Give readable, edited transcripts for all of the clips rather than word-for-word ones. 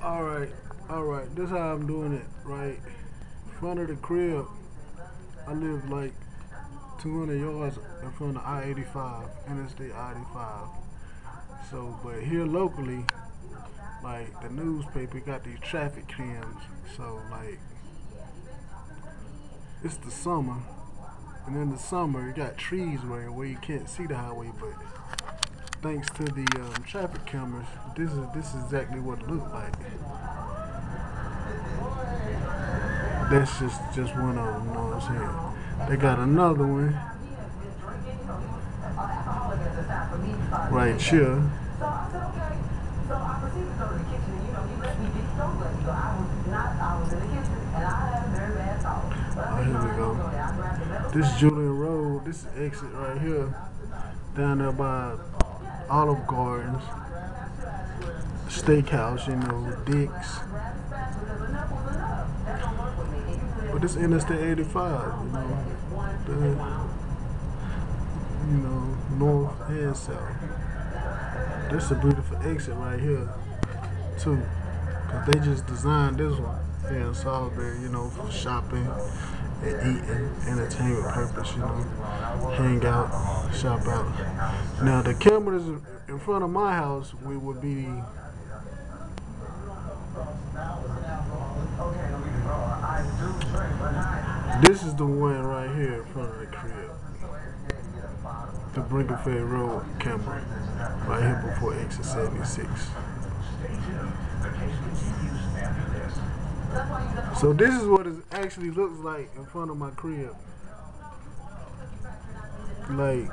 Alright, this how I'm doing it, right? Front of the crib, I live like 200 yards in front of I-85, Interstate I-85. So, but here locally, like the newspaper got these traffic cams. So, like, it's the summer, and in the summer, you got trees where you can't see the highway, but thanks to the traffic cameras, this is exactly what it looked like. That's just one of them, you know what I'm saying? They got another one right here. Oh, here we go. This Julian Road, this is exit right here, down there by Olive Gardens, Steakhouse, you know, Dick's. But this Interstate 85, north and south. This is a beautiful exit right here, too. Cause they just designed this one here in Salisbury, for shopping and eating, entertainment purpose, hang out, shop out. Now the cameras in front of my house would be this is the one right here in front of the crib. The Brinkerford Road camera. Right here before exit 76. So this is what it actually looks like in front of my crib. Like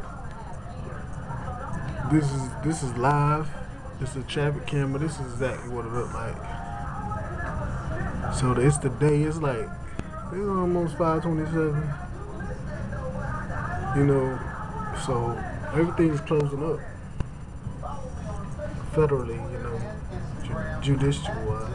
this is live. It's a traffic camera. This is exactly what it looked like. So it's the day. It's almost 5:27. So everything's closing up federally. Judicial wise.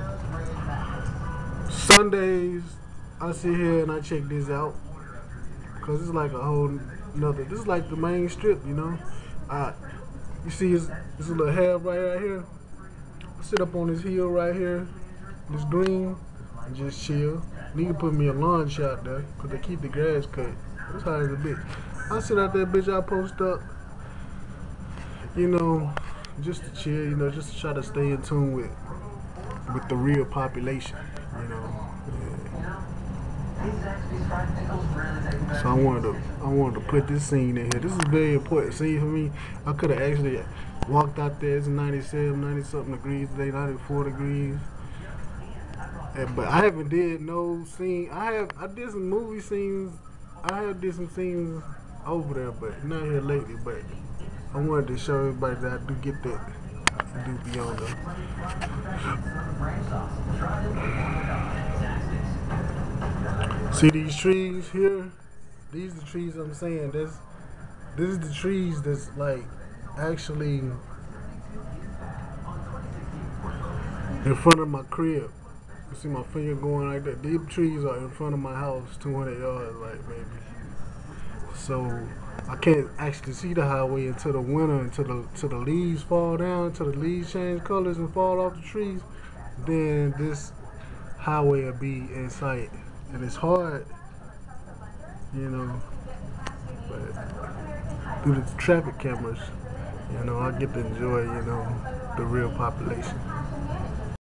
Sundays, I sit here and I check this out because it's like a whole nother. This is like the main strip, You see this little half right here. I sit up on this hill right here, this green, and just chill. Need to put me a lawn shot there because they keep the grass cut. It's hot as a bitch. I sit out there, bitch. I post up, just to chill, just to try to stay in tune with the real population, Yeah. So I wanted to put this scene in here. This is a very important scene for me. I could have actually walked out there. It's 97, 90 something degrees today, 94 degrees. But I haven't did no scene. I did some movie scenes. I have did some scenes over there, but not here lately. But I wanted to show everybody that I do get that. I do beyond them. See these trees here? These are the trees I'm saying. This is the trees that's like actually in front of my crib. You see my finger going like that. These trees are in front of my house, 200 yards, like maybe. So I can't actually see the highway until the winter, until the leaves fall down, until the leaves change colors and fall off the trees. Then this highway will be in sight, and it's hard, but through the traffic cameras, I get to enjoy, the real population.